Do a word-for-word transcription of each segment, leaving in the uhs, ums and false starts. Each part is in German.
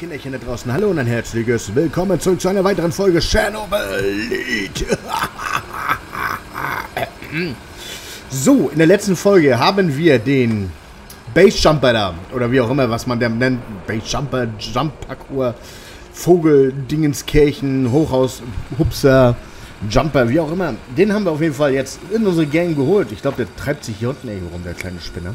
Kinderchen da draußen, hallo und ein herzliches Willkommen zurück zu einer weiteren Folge Chernobyl. So, in der letzten Folge haben wir den Base Jumper da, oder wie auch immer, was man da nennt, Base Jumper, Jump Parkour, Vogel, Dingenskirchen, Hochhaus, Hupser, Jumper, wie auch immer. Den haben wir auf jeden Fall jetzt in unsere Gang geholt. Ich glaube, der treibt sich hier unten irgendwo rum, der kleine Spinner.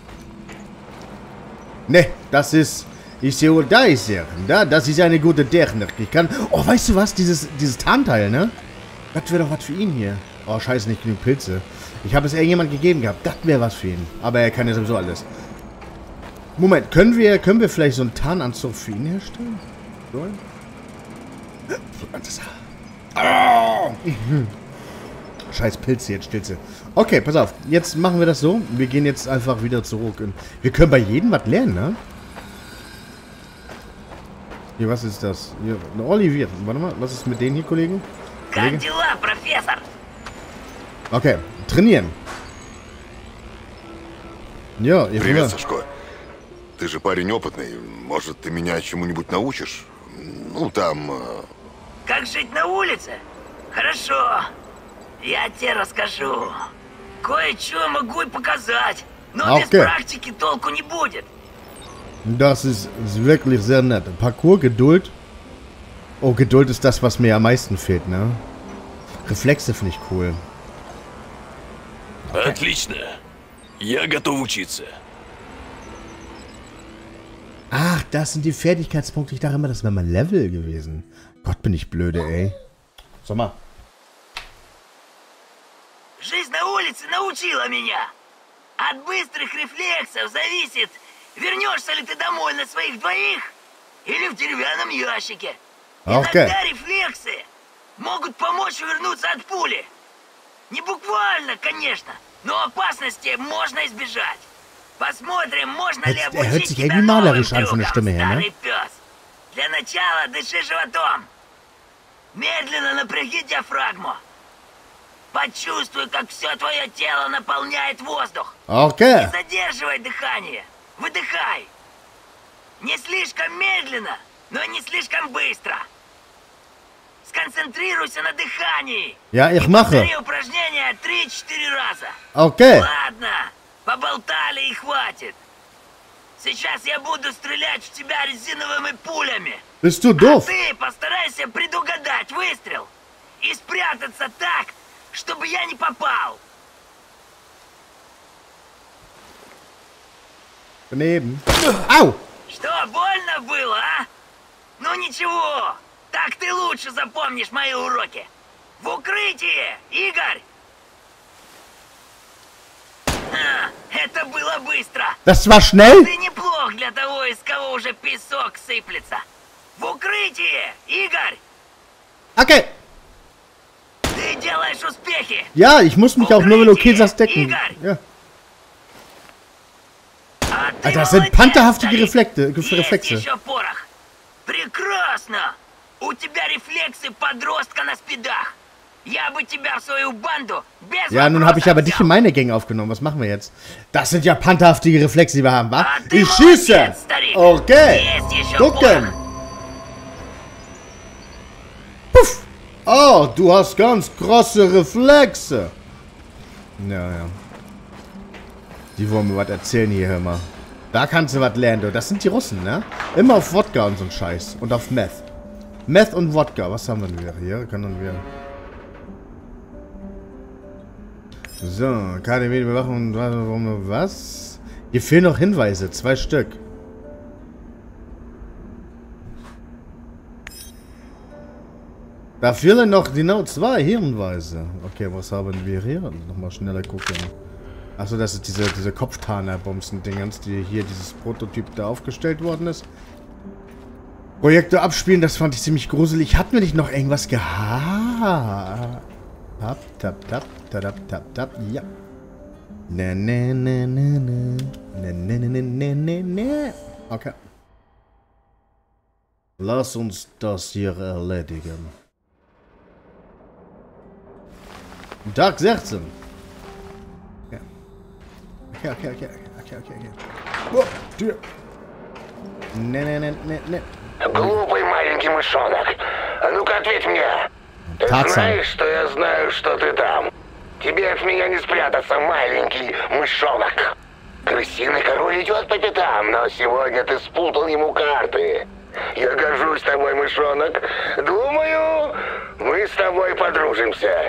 Ne, das ist... Ich sehe, da ist er. Da, das ist eine gute Technik. Ich kann... Oh, weißt du was? Dieses, dieses Tarnteil, ne? Das wäre doch was für ihn hier. Oh, scheiße, nicht genug Pilze. Ich habe es irgendjemand gegeben gehabt. Das wäre was für ihn. Aber er kann ja sowieso alles. Moment, können wir, können wir vielleicht so einen Tarnanzug für ihn herstellen? So? Oh. Scheiß Pilze, jetzt Stilze. Okay, pass auf. Jetzt machen wir das so. Wir gehen jetzt einfach wieder zurück. Wir können bei jedem was lernen, ne? Hier, was ist das? Hier, eine Olivier. Warte mal, was ist mit denen hier, Kollegen? Kollege? Okay, trainieren. Ja, ihr Привет, Сашко. Ты же парень опытный. Может, ты меня чему-нибудь научишь? Ну, там... Как жить на улице? Хорошо. Я тебе расскажу. Кое-что могу и показать. Но okay. без практики толку не будет. Das ist wirklich sehr nett. Parkour, Geduld. Oh, Geduld ist das, was mir am meisten fehlt, ne? Reflexe finde ich cool. Отлично. Я готов учиться. Ach, das sind die Fertigkeitspunkte. Ich dachte immer, das wäre mal Level gewesen. Gott, bin ich blöde, ey. Sag mal. Жизнь на улице научила меня. От быстрых рефлексов зависит, вернешься ли ты домой на своих двоих или в деревянном ящике. Okay. Иногда рефлексы могут помочь вернуться от пули. Не буквально, конечно, но опасности можно избежать. Посмотрим, можно ли Er hört обучить sich тебя irgendwie новым malerisch an von der трюкам, Stimme her, ne? старый пес. Для начала дыши животом. Медленно напряги диафрагму. Почувствуй, как все твое тело наполняет воздух. Okay. Не задерживай дыхание. Выдыхай. Не слишком медленно, но и не слишком быстро. Сконцентрируйся на дыхании. Ja, ich mache. Повтори упражнения три-четыре раза. Okay. Ладно, поболтали и хватит. Сейчас я буду стрелять в тебя резиновыми пулями. Bist du А doof? ты постарайся предугадать выстрел и спрятаться так, чтобы я не попал. Daneben. Au! Что, больно было, а? Ну ничего, так ты лучше запомнишь мои уроки. В укрытие, Игорь! А, это было быстро. Das war schnell? Ты неплох для того, из кого уже песок сыплется. В укрытие, Игорь! Okay. Ты делаешь успехи. Ja, ich muss mich auch nur, wenn du okay sagst, decken. Ja. А ты Alter, das sind молодец, pantherhaftige старик. Reflekte, Есть Reflexe. еще порох. Прекрасно. У тебя рефлексы подростка на спидах. Я бы тебя в свою банду без Ja, nun habe ich aber dich in взял. meine Gänge aufgenommen. Was machen wir jetzt? Das sind ja pantherhaftige Reflexe, die wir haben, wa? А ты Ich schieße! молодец, старик. Okay. Есть еще Gucken! порох. Puff! Oh, du hast ganz große Reflexe. Ja, ja. Die wollen mir was erzählen hier, hör mal. Da kannst du was lernen, du. Das sind die Russen, ne? Immer auf Wodka und so ein Scheiß. Und auf Meth. Meth und Wodka. Was haben wir denn wieder hier? Können wir... So, keine Medienüberwachung. Was? Hier fehlen noch Hinweise. Zwei Stück. Da fehlen noch genau zwei Hinweise. Okay, was haben wir hier? Nochmal schneller gucken. Achso, das ist diese, diese Kopftarner-Bumsen-Dingens, die hier dieses Prototyp da aufgestellt worden ist. Projekte abspielen, das fand ich ziemlich gruselig. Hatten wir nicht noch irgendwas gehabt? Tap, tap, tap, tap, tap, tap, ja. Ne, ne, ne, ne, ne. Ne, ne, ne, ne, ne, ne. Okay. Lass uns das hier erledigen. Tag sechzehn. Ja. Okay, okay, okay, okay, okay, okay. Oh, Tür. Ne, ne, ne, ne, ne. Глупый маленький мышонок. А ну-ка ответь мне. Ты Татсан. знаешь, что я знаю, что ты там? Тебе от меня не спрятаться, маленький мышонок. Крысиный король идет по пятам, но сегодня ты спутал ему карты. Я горжусь тобой, мышонок. Думаю, мы с тобой подружимся.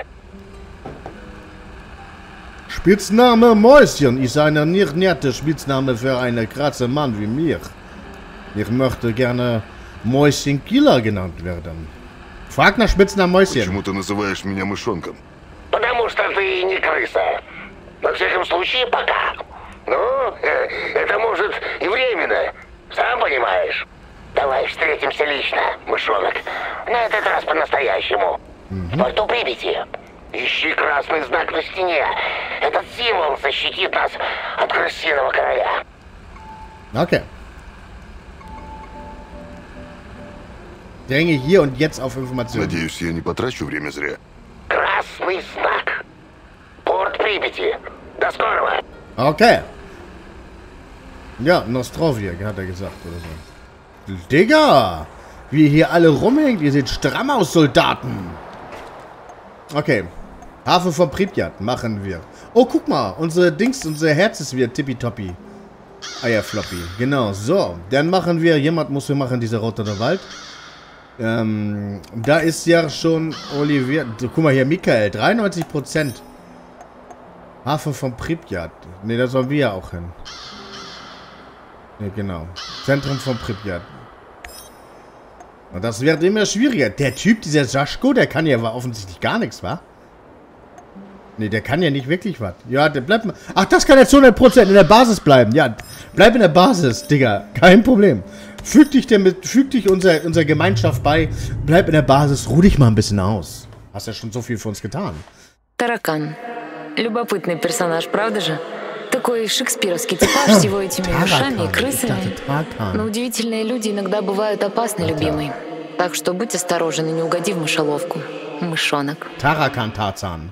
Spitzname Mäuschen ist ein nicht netter Spitzname für einen krassen Mann wie mir. Ich möchte gerne Mäuschen-Killer genannt werden. Frag nach Spitznamen Mäuschen. Почему ты называешь меня мышонком? Потому что ты не крыса. Во всяком случае, пока. Ну, это может и временно. Сам понимаешь. Давай встретимся лично, мышонок. На этот раз по-настоящему. В порту Припяти. Ищи красный знак на стене. Этот символ защитит нас от крысиного короля. Okay. Dränge hier und jetzt auf Informationen. Надеюсь, я не потрачу время зря. Красный знак. Порт Припяти. До скорого. Okay. Ja, Nostrovia, hat er gesagt oder so. Digga! Wie ihr hier alle rumhängt, ihr seht stramm aus, Soldaten. Okay. Hafen von Pripyat machen wir. Oh, guck mal, unsere Dings, unser Herz ist wieder tippitoppi. Eierfloppy. Genau, so. Dann machen wir, jemand muss wir machen, dieser Roter Wald. Ähm, da ist ja schon Olivier. Guck mal hier, Michael, dreiundneunzig Prozent. Hafen von Pripyat. Ne, da sollen wir ja auch hin. Ne, genau. Zentrum von Pripyat. Und das wird immer schwieriger. Der Typ, dieser Saschko, der kann ja offensichtlich gar nichts, wa? Ne, der kann ja nicht wirklich was. Ja, der bleibt mal. Ach, das kann jetzt zu hundert Prozent in der Basis bleiben. Ja, bleib in der Basis, Digga. Kein Problem. Füg dich damit, füg dich unserer unser Gemeinschaft bei. Bleib in der Basis, ruh dich mal ein bisschen aus. Hast ja schon so viel für uns getan. Таракан. Любопытный персонаж, правда же? Такой шекспировский типаж с его этими ушами и крысами. Но удивительные люди иногда бывают опасны, любимый. Так что будь осторожен и не угоди в мышеловку. Мышонок. Tarakan Tarzan.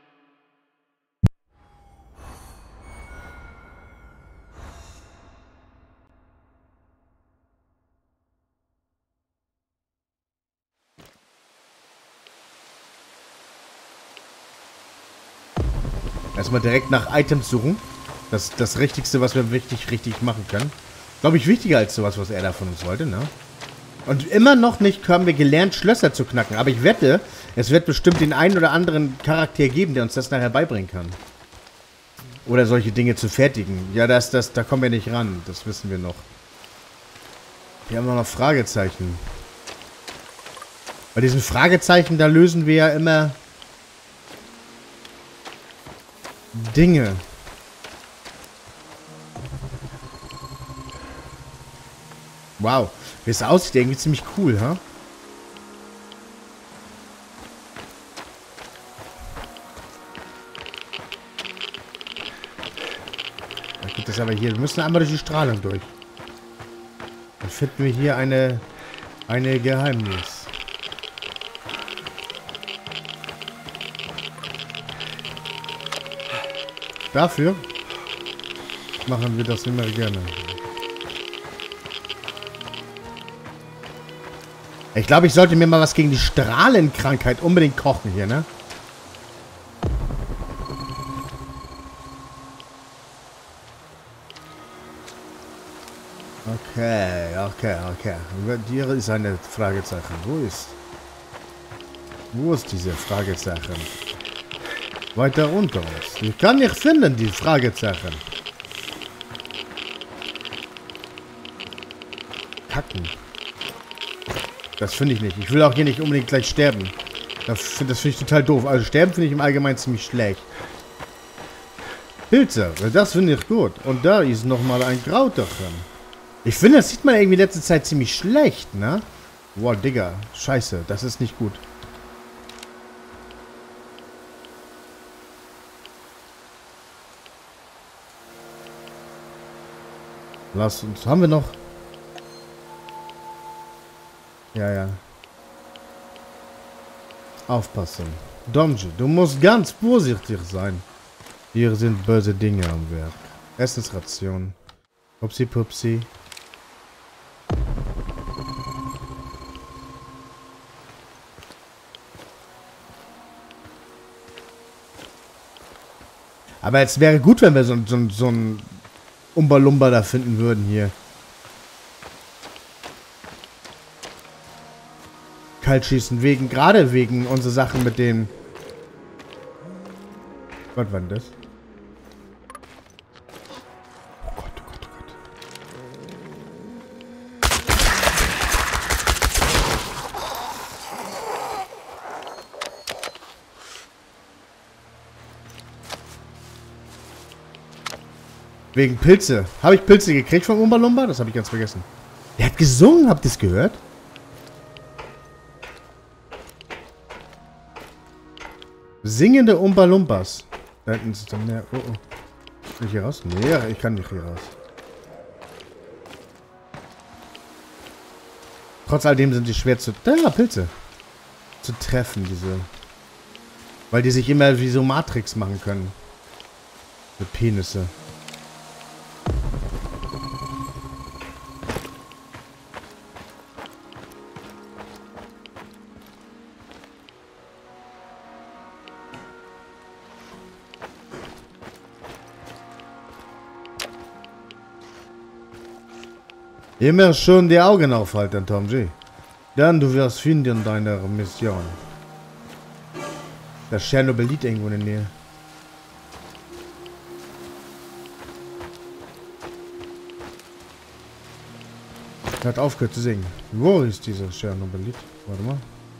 Erstmal direkt nach Items suchen. Das ist das Richtigste, was wir richtig, richtig machen können. Glaube ich, wichtiger als sowas, was er da von uns wollte, ne? Und immer noch nicht haben wir gelernt, Schlösser zu knacken. Aber ich wette, es wird bestimmt den einen oder anderen Charakter geben, der uns das nachher beibringen kann. Oder solche Dinge zu fertigen. Ja, das, das, da kommen wir nicht ran. Das wissen wir noch. Hier haben wir noch Fragezeichen. Bei diesen Fragezeichen, da lösen wir ja immer Dinge. Wow. Wie es aussieht, irgendwie ziemlich cool, ha? Da gibt es aber hier. Wir müssen einmal durch die Strahlung durch. Dann finden wir hier eine, eine Geheimnis. Dafür machen wir das immer gerne. Ich glaube, ich sollte mir mal was gegen die Strahlenkrankheit unbedingt kochen hier, ne? Okay, okay, okay. Hier ist eine Fragezeichen. Wo ist? Wo ist diese Fragezeichen? Weiter unter uns. Ich kann nicht finden, die Fragezeichen. Kacken. Das finde ich nicht. Ich will auch hier nicht unbedingt gleich sterben. Das finde das find ich total doof. Also sterben finde ich im Allgemeinen ziemlich schlecht. Pilze. Das finde ich gut. Und da ist nochmal ein Kraut drin. Ich finde, das sieht man irgendwie in letzter Zeit ziemlich schlecht, ne? Wow, Digga. Scheiße. Das ist nicht gut. Lass uns. Haben wir noch? Ja, ja. Aufpassen. Domji, du musst ganz vorsichtig sein. Hier sind böse Dinge am Werk. Essensration. Pupsi, pupsi. Aber es wäre gut, wenn wir so, so, so ein Umba-Lumba da finden würden hier. Kaltschießen, wegen, gerade wegen unserer Sachen mit den... Was war denn das? Oh Gott, oh Gott, oh Gott. Wegen Pilze. Habe ich Pilze gekriegt vom Umba Lumba? Das habe ich ganz vergessen. Der hat gesungen, habt ihr es gehört? Singende Umba Lumpas. Da hinten ist dann mehr. Oh, oh. Kann ich hier raus? Nee, ja, ich kann nicht hier raus. Trotz alledem sind die schwer zu... Da, Pilze. Zu treffen, diese. Weil die sich immer wie so Matrix machen können. Mit Penisse. Immer schon die Augen aufhalten, Tom G. Dann du wirst finden deine Mission. Das Tschernobyl liegt irgendwo in der Nähe. Er hat aufgehört zu singen. Wo ist dieser Tschernobyl? Warte mal.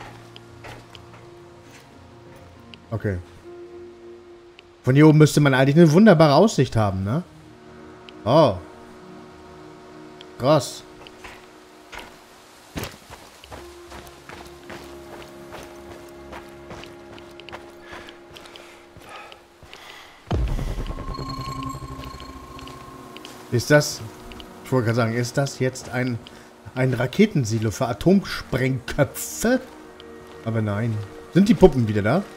Okay. Von hier oben müsste man eigentlich eine wunderbare Aussicht haben, ne? Oh. Krass. Ist das, ich wollte gerade sagen, ist das jetzt ein, ein Raketensilo für Atomsprengköpfe? Aber nein. Sind die Puppen wieder da?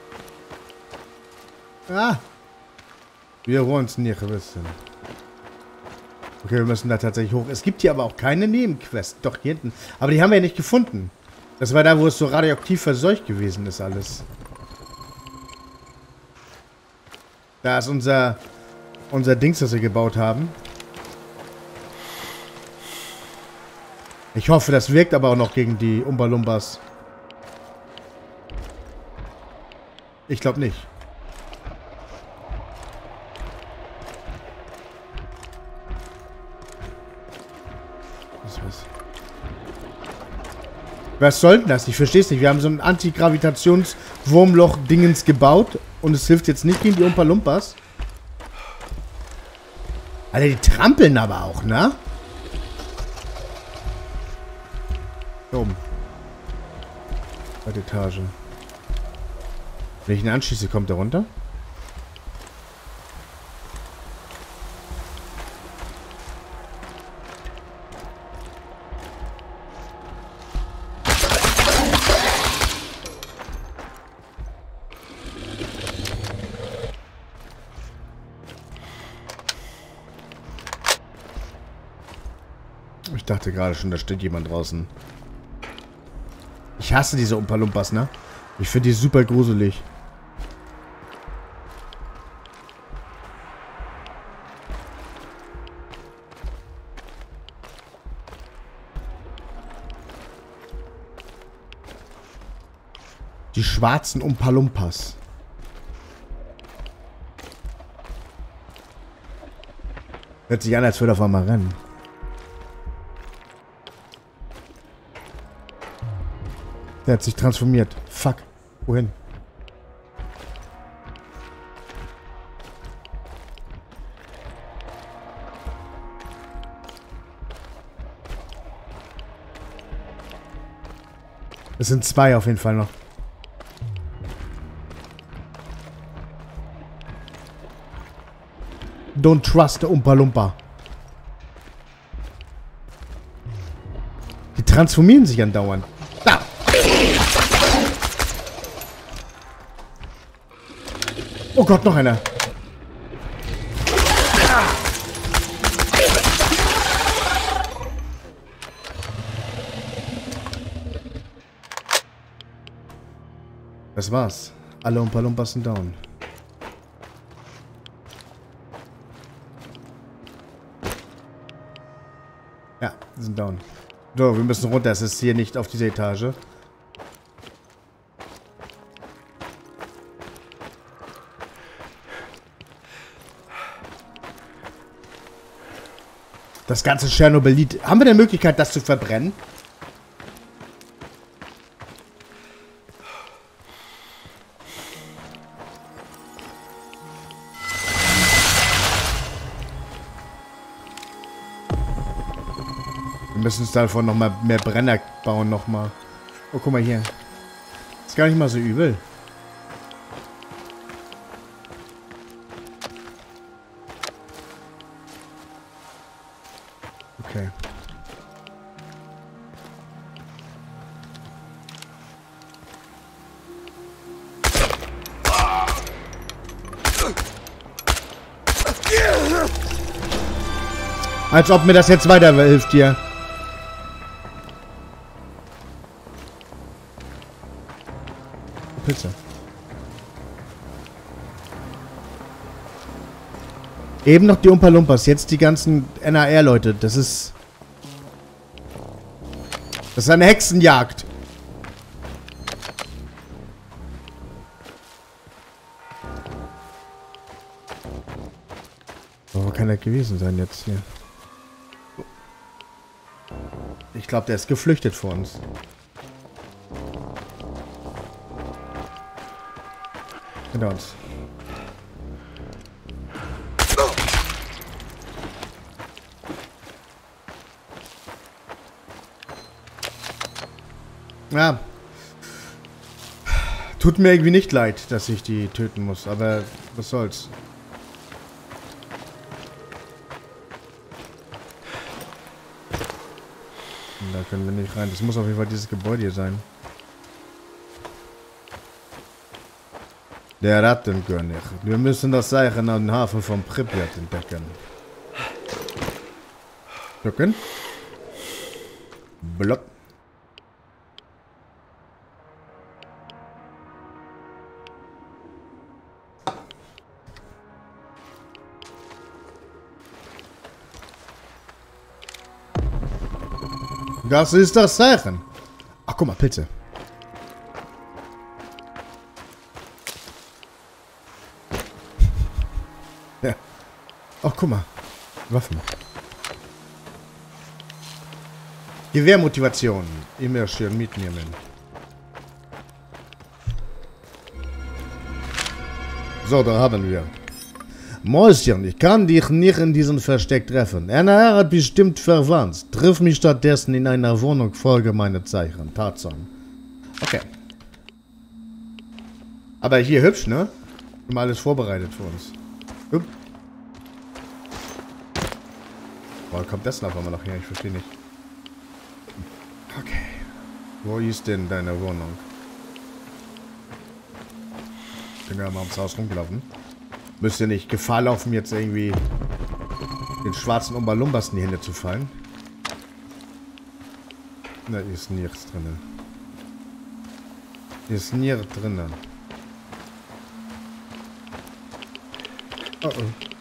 Ah. Wir wollen es nicht wissen. Okay, wir müssen da tatsächlich hoch. Es gibt hier aber auch keine Nebenquest. Doch, hier hinten. Aber die haben wir ja nicht gefunden. Das war da, wo es so radioaktiv verseucht gewesen ist alles. Da ist unser, unser Dings, das wir gebaut haben. Ich hoffe, das wirkt aber auch noch gegen die Umba Lumbas. Ich glaube nicht. Was soll denn das? Ich verstehe es nicht. Wir haben so ein Antigravitations-Wurmloch-Dingens gebaut und es hilft jetzt nicht gegen die Umpa Lumpas. Alter, die trampeln aber auch, ne? Hier oben. Zweite Etage. Wenn ich ihn anschieße, kommt er runter? Ich dachte gerade schon, da steht jemand draußen. Ich hasse diese Umpa Lumpas, ne? Ich finde die super gruselig. Die schwarzen Umpa Lumpas. Hört sich an, als würde er auf einmal rennen. Der hat sich transformiert. Fuck. Wohin? Es sind zwei auf jeden Fall noch. Don't trust the Umpa Lumpa. Die transformieren sich andauernd. Da! Oh Gott, noch einer. Das war's. Alle Umpa Lumpas sind down. Die sind down. So, wir müssen runter. Es ist hier nicht auf dieser Etage. Das ganze Tschernobylit. Haben wir eine Möglichkeit, das zu verbrennen? Wir müssen uns davon nochmal mehr Brenner bauen nochmal. Oh, guck mal hier. Ist gar nicht mal so übel. Okay. Als ob mir das jetzt weiterhilft hier. Pizza. Eben noch die Umpa Lumpas, jetzt die ganzen N A R-Leute. Das ist... Das ist eine Hexenjagd. Oh, kann er gewesen sein jetzt hier. Ich glaube, der ist geflüchtet vor uns. Hinter uns. Ja. Tut mir irgendwie nicht leid, dass ich die töten muss, aber was soll's. Und da können wir nicht rein. Das muss auf jeden Fall dieses Gebäude hier sein. Der Rattenkönig. Wir müssen das Zeichen an den Hafen von Pripyat entdecken. Drücken. Block. Das ist das Zeichen. Ach, guck mal, Pilze. Ja. Ach, guck mal. Waffen. Gewehrmotivation. Immer schön mitnehmen. So, da haben wir. Mäuschen, ich kann dich nicht in diesem Versteck treffen. Er hat bestimmt verwandt. Triff mich stattdessen in einer Wohnung, folge meine Zeichen. Tarzan. Okay. Aber hier hübsch, ne? Immer alles vorbereitet für uns. Hup. Boah, kommt das noch einmal noch her? Ich verstehe nicht. Okay. Wo ist denn deine Wohnung? Ich bin ja mal ums Haus rumgelaufen. Müsste nicht Gefahr laufen, jetzt irgendwie den schwarzen Umbalumbas in die Hände zu fallen. Da ist nichts drin. Hier ist nichts drin. Oh oh.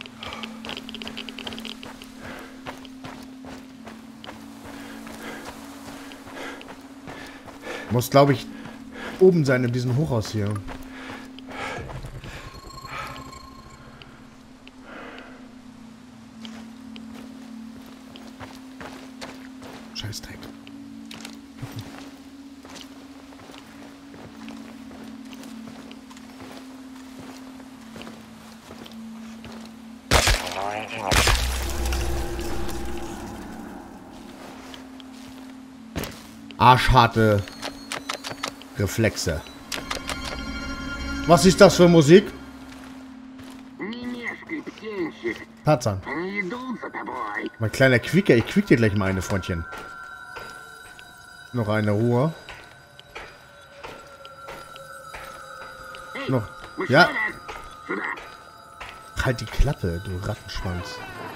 Muss, glaube ich, oben sein in diesem Hochhaus hier. Scheißdreck. Arschharte Reflexe. Was ist das für Musik? Tarzan. Mein kleiner Quicker, ich quick dir gleich mal eine, Freundchen. Noch eine Ruhe. Noch. Ja. Halt die Klappe, du Rattenschwanz.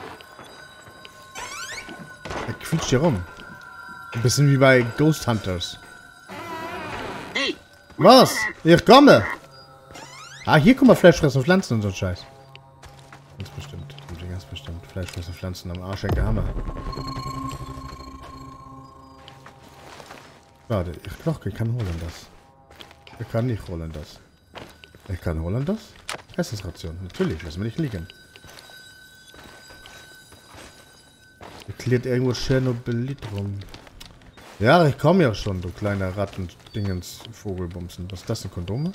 Er quietscht hier rum. Ein bisschen wie bei Ghost Hunters. Was? Ich komme! Ah, hier guck mal, Fleischfressen Pflanzen und so ein Scheiß. Ganz bestimmt. Ganz bestimmt. Fleischfressen Pflanzen am Arsch, der Hammer. Warte, ich doch, ich kann holen das. Ich kann nicht holen das. Ich kann holen das? Essensration. Natürlich, lassen wir nicht liegen. Erklärt irgendwo Tschernobylit rum. Ja, ich komme ja schon, du kleiner Ratten-Dingens, Vogelbumsen. Was ist das, ein Kondome?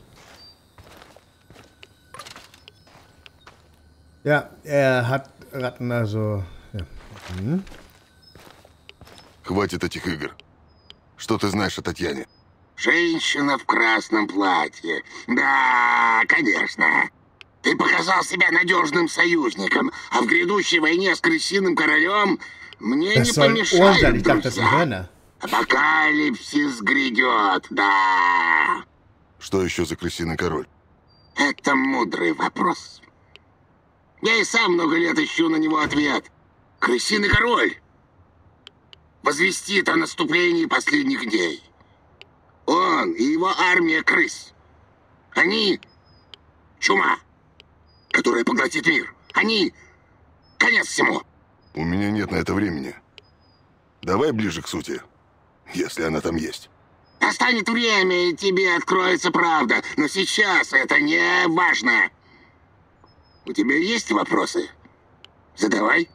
Ja, er hat Ratten, also... Ja. Hm. Хватит этих игр. Что ты знаешь о Татьяне? Женщина в красном платье. Да, конечно. Ты показал себя надежным союзником, а в грядущей войне с крысиным королем мне Das не soll Ohren sein. Ich помешает, dachte, das sind друзья. Hörner. Апокалипсис грядет, да. Что еще за крысиный король? Это мудрый вопрос. Я и сам много лет ищу на него ответ. Крысиный король возвестит о наступлении последних дней. Он и его армия крыс. Они чума, которая поглотит мир. Они конец всему. У меня нет на это времени. Давай ближе к сути, если она там есть. Настанет время, и тебе откроется правда. Но сейчас это не важно. У тебя есть вопросы? Задавай.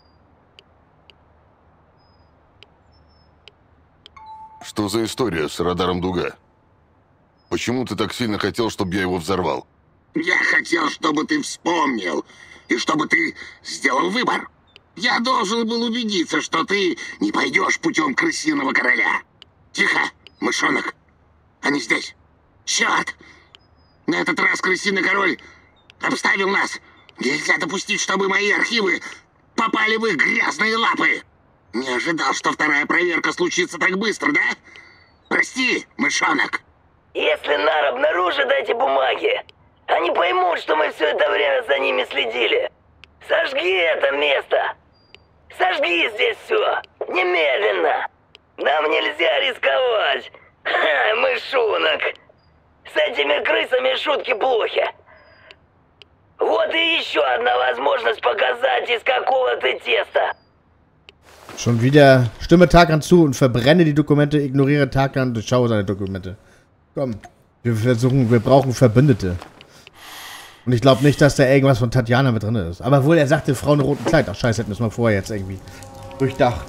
Что за история с радаром Дуга? Почему ты так сильно хотел, чтобы я его взорвал? Я хотел, чтобы ты вспомнил, и чтобы ты сделал выбор. Я должен был убедиться, что ты не пойдешь путем крысиного короля. Тихо, мышонок. Они здесь. Черт! На этот раз крысиный король обставил нас. Нельзя допустить, чтобы мои архивы попали в их грязные лапы. Не ожидал, что вторая проверка случится так быстро, да? Прости, мышонок. Если Нар обнаружит эти бумаги, они поймут, что мы все это время за ними следили. Сожги это место. Сожги здесь все. Немедленно. Нам нельзя рисковать. Ха, мышонок. С этими крысами шутки плохи. Вот и еще одна возможность показать, из какого ты теста. Schon wieder stimme Tarkan zu und verbrenne die Dokumente, ignoriere Tarkan und schaue seine Dokumente. Komm, wir versuchen, wir brauchen Verbündete. Und ich glaube nicht, dass da irgendwas von Tatjana mit drin ist. Aber wohl, er sagte, Frau in roten Kleid. Ach scheiße, hätten wir es mal vorher jetzt irgendwie durchdacht.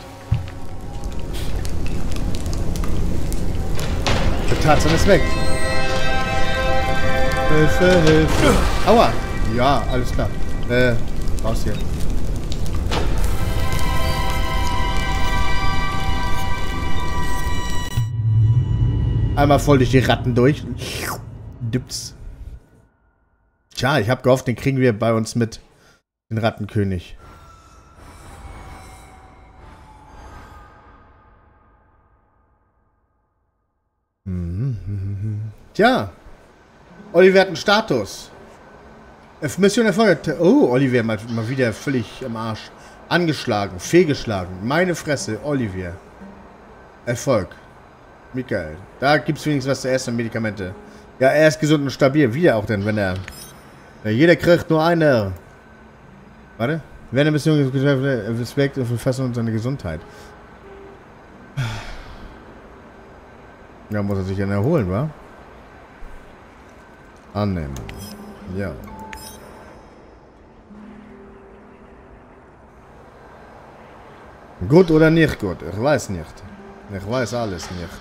Der Tarzan ist weg. Hilfe, Hilfe. Aua. Ja, alles klar. Äh, raus hier. Einmal voll durch die Ratten durch. Dips. Tja, ich habe gehofft, den kriegen wir bei uns mit. Den Rattenkönig. Mhm. Tja. Oliver hat einen Status. Mission erfolgt. Oh, Oliver mal, mal wieder völlig im Arsch. Angeschlagen, fehlgeschlagen. Meine Fresse, Oliver. Erfolg. Michael. Da gibt es wenigstens was zu essen und Medikamente. Ja, er ist gesund und stabil. Wie er auch denn, wenn er... Ja, jeder kriegt nur eine. Warte. Während der Mission Respekt und Verfassung und seine Gesundheit. Ja, muss er sich dann erholen, wa? Annehmen. Ja. Gut oder nicht gut? Ich weiß nicht. Ich weiß alles nicht.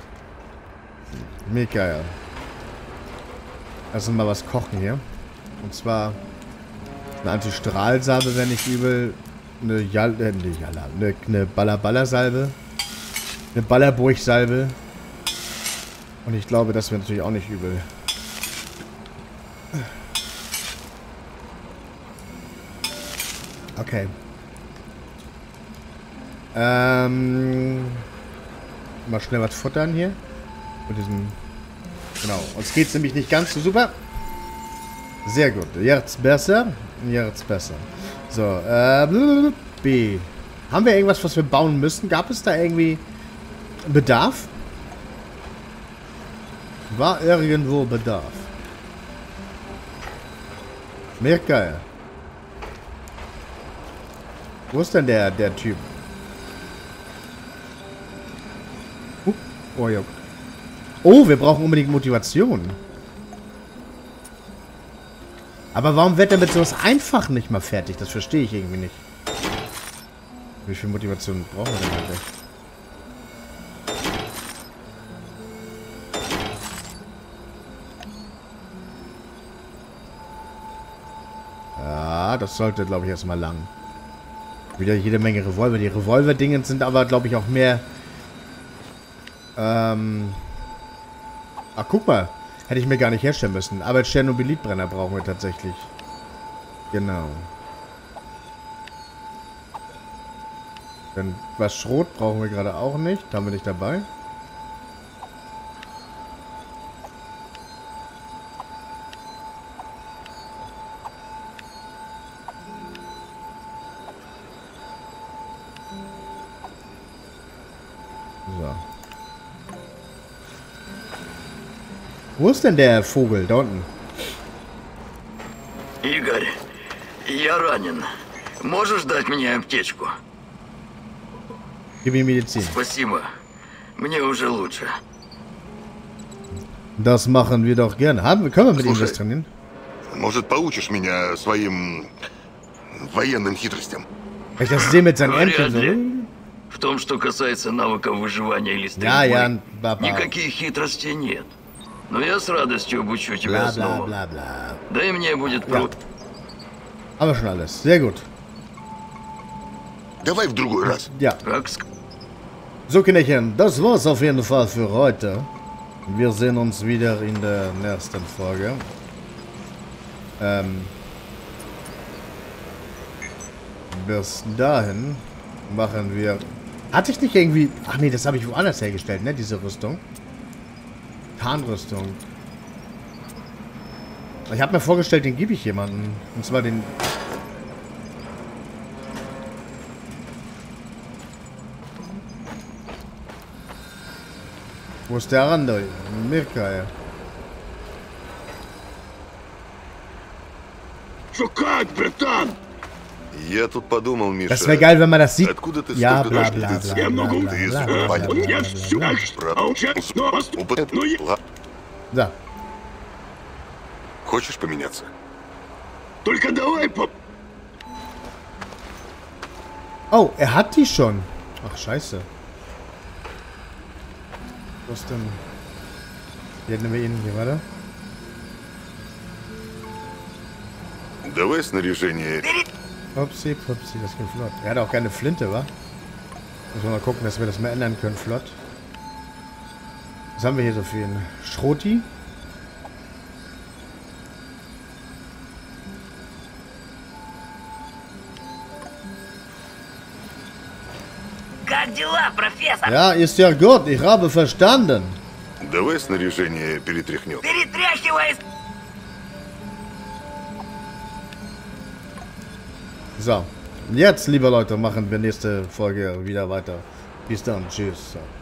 Michael. Lass uns mal was kochen hier. Und zwar eine Antistrahlsalbe, wenn nicht übel. Eine Jal äh, eine, Jala, eine, eine Baller-Baller-Salbe. Eine Ballerburg-Salbe. Und ich glaube, das wäre natürlich auch nicht übel. Okay. Ähm. Mal schnell was futtern hier. Mit diesem. Genau. Uns geht's nämlich nicht ganz so super. Sehr gut. Jetzt besser. Jetzt besser. So, äh. B. Haben wir irgendwas, was wir bauen müssen? Gab es da irgendwie Bedarf? War irgendwo Bedarf? Mehr geil. Wo ist denn der, der Typ? Uh. Oh, ja. Oh, wir brauchen unbedingt Motivation. Aber warum wird er mit sowas einfach nicht mal fertig? Das verstehe ich irgendwie nicht. Wie viel Motivation brauchen wir denn eigentlich? Ja, das sollte, glaube ich, erstmal lang. Wieder jede Menge Revolver. Die Revolver-Dingen sind aber, glaube ich, auch mehr... Ähm... Ach, guck mal. Hätte ich mir gar nicht herstellen müssen. Aber Tschernobylit-Brenner brauchen wir tatsächlich. Genau. Dann was Schrot brauchen wir gerade auch nicht. Haben wir nicht dabei. So. Wo ist denn der Vogel? Da unten. Игорь, я ранен. Можешь дать мне аптечку? Gib ihm Medizin. Спасибо. Мне уже лучше. Das machen wir doch gerne. Haben, können wir mit ihm Слушай, das trainieren? Может, поучишь меня своим военным хитростям? Wenn ich das sehe mit seinen Вряд Entchen ли. В том, что касается навыков выживания или so. стрельбы, Ja, ja, bla bla. никаких хитростей нет. Но я с радостью обучу тебя Bla bla снова. bla bla. Да и мне будет Ja. про... Haben wir schon alles. Sehr gut. Давай в другой раз. Ja. Как ск- So, Kinderchen, das war's auf jeden Fall für heute. Wir sehen uns wieder in der nächsten Folge. Ähm. Bis dahin machen wir... Hatte ich nicht irgendwie... Ach nee, das habe ich woanders hergestellt, ne? Diese Rüstung. Tarnrüstung. Ich habe mir vorgestellt, den gebe ich jemandem. Und zwar den... Wo ist der andere? Mirka. Шукать, братан! Я тут подумал, Миша. Das wäre geil, wenn man das sieht. Откуда ты Ja, столько bla bla знаешь? bla Ты Я bla могу... bla Ты bla из bla Испании. bla Я bla все... bla. Про- А участь... Но... Опыт. Ну, я... Ла- So. Хочешь поменяться? Только давай по... Oh, er hat die schon. Ach, scheiße. Was denn? Hier nehmen wir ihn. Hier, warte. Давай снаряжение. Upsi, pupsi, das geht flott. Er hat auch keine Flinte, wa? Müssen wir mal gucken, dass wir das mal ändern können, flott. Was haben wir hier so für einen? Schroti? Как дела, профессор? Ja, ist ja gut. Ich habe verstanden. Давай снаряжение перетряхнем. Перетряхивай! So. Jetzt, liebe Leute, machen wir nächste Folge wieder weiter. Bis dann. Tschüss.